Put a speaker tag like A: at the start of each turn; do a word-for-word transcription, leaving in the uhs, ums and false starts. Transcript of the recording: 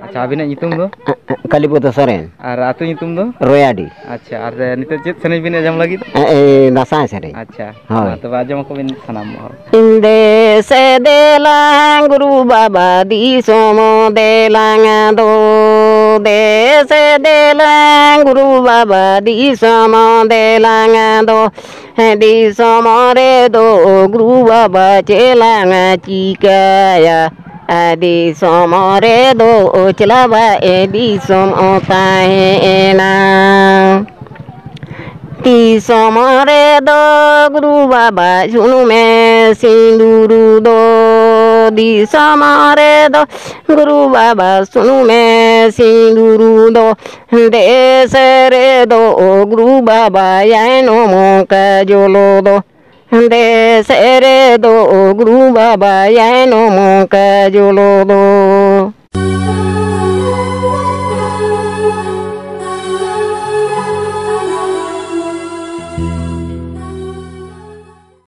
A: अच्छा अभी ᱧᱩᱛᱩᱢ ᱫᱚ
B: कालीपद सोरेन
A: और आतु ᱧᱩᱛᱩम ᱫᱚ
B: रोयाडी
A: अच्छा और नित चेत सनेज बिन आजम लगी
B: दासाय सेरें
A: अच्छा
B: हाँ
A: तो आजम को बिन सनाम
B: दे से देलांग गुरु बाबा दी सोमो देलांग दो दे से देलांग गुरु बाबा दी सोमो देलांग दो दी सोमो रे दो गुरु बाबा चेलांग चिकाया दी सोमो रे दो चलावा दी सोमो ताहेना ती सोमरे दो गुरु बाबा सुनु में सिंदूरू दो दी सोमरे दो गुरु बाबा सुनु में सिंदूरू दो देश रे दो गुरु बाबा यानो मोका जोलो दो देश रे दो गुरु बाबा यानो मोका जोलो दो।